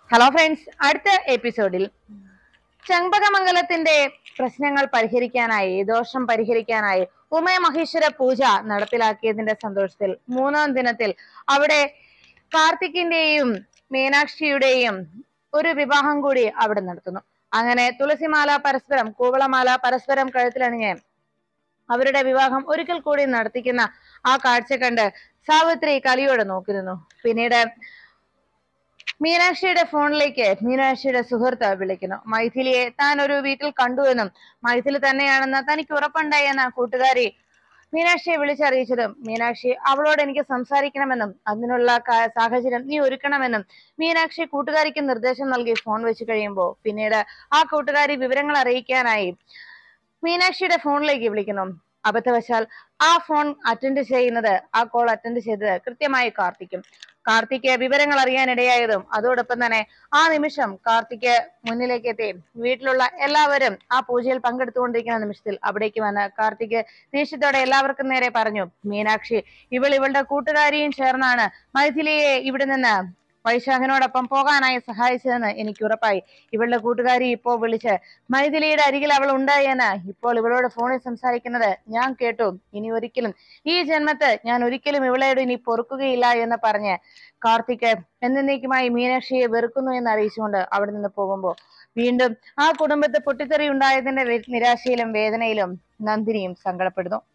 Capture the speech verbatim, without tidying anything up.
Hello friends, അടുത്ത എപ്പിസോഡിൽ ചെമ്പകമംഗലത്തിന്റെ പ്രശ്നങ്ങൾ പരിഹരിക്കാനായി, ദോഷം പരിഹരിക്കാനായി ഉമയമഹേശ്വര പൂജ നടപ്പിലാക്കിയതിന്റെ സന്തോഷത്തിൽ മൂന്നാം ദിനത്തിൽ അവിടെ കാർത്തിക്കിന്റെയും മീനാക്ഷിയുടെയും ഒരു വിവാഹം കൂടി അവിടെ നടത്തുന്നു. അങ്ങനെ തുളസിമാല പരസ്പരം, കൂവളമാല പരസ്പരം കഴുത്തിലണിഞ്ഞ് അവരുടെ വിവാഹം ഒരിക്കൽ കൂടി നടത്തിക്കുന്ന ആ കാഴ്ച കണ്ട് സാവിത്രി കലിയോടെ നോക്കി നിന്നു. പിന്നീട് മീനാക്ഷിയുടെ ഫോണിലേക്ക് മീനാക്ഷിയുടെ സുഹൃത്ത് വിളിക്കുന്നു. മൈഥിലിയെ താൻ ഒരു വീട്ടിൽ കണ്ടുവെന്നും മൈഥിലി തന്നെയാണെന്ന് തനിക്ക് ഉറപ്പുണ്ടായെന്ന കൂട്ടുകാരി മീനാക്ഷിയെ വിളിച്ചറിയിച്ചതും മീനാക്ഷി അവളോട് എനിക്ക് സംസാരിക്കണമെന്നും അതിനുള്ള സാഹചര്യം നീ ഒരുക്കണമെന്നും മീനാക്ഷി കൂട്ടുകാരിക്ക് നിർദ്ദേശം നൽകി ഫോൺ വെച്ച് കഴിയുമ്പോൾ പിന്നീട് ആ കൂട്ടുകാരി വിവരങ്ങൾ അറിയിക്കാനായി മീനാക്ഷിയുടെ ഫോണിലേക്ക് വിളിക്കുന്നു. അബദ്ധവശാൽ ആ ഫോൺ അറ്റൻഡ് ചെയ്യുന്നത് ആ കോൾ അറ്റൻഡ് ചെയ്തത് കൃത്യമായി കാർത്തിക്കും. കാർത്തിക്ക് വിവരങ്ങൾ അറിയാനിടയായതും അതോടൊപ്പം തന്നെ ആ നിമിഷം കാർത്തിക്ക് മുന്നിലേക്ക് എത്തി വീട്ടിലുള്ള എല്ലാവരും ആ പൂജയിൽ പങ്കെടുത്തുകൊണ്ടിരിക്കുന്ന നിമിഷത്തിൽ അവിടേക്ക് വന്ന് കാർത്തിക് ദേഷ്യത്തോടെ എല്ലാവർക്കും നേരെ പറഞ്ഞു, മീനാക്ഷി ഇവൾ ഇവളുടെ കൂട്ടുകാരിയും ചേർന്നാണ് മൈഥിലിയെ ഇവിടെ നിന്ന് വൈശാഖനോടൊപ്പം പോകാനായി സഹായിച്ചതെന്ന് എനിക്ക് ഉറപ്പായി. ഇവളുടെ കൂട്ടുകാരി ഇപ്പോൾ വിളിച്ച് മൈഥിലിയുടെ അരികിൽ അവൾ ഉണ്ടായെന്ന് ഇപ്പോൾ ഇവളോട് ഫോണിൽ സംസാരിക്കുന്നത് ഞാൻ കേട്ടു. ഇനി ഒരിക്കലും ഈ ജന്മത്ത് ഞാൻ ഒരിക്കലും ഇവളോട് ഇനി പൊറുക്കുകയില്ല എന്ന് പറഞ്ഞ് കാർത്തിക് എന്നേക്കുമായി മീനാക്ഷിയെ വെറുക്കുന്നു എന്ന് അറിയിച്ചുകൊണ്ട് അവിടെ നിന്ന് പോകുമ്പോൾ വീണ്ടും ആ കുടുംബത്തെ പൊട്ടിത്തെറി ഉണ്ടായതിന്റെ നിരാശയിലും വേദനയിലും നന്ദിനിയും സങ്കടപ്പെടുന്നു.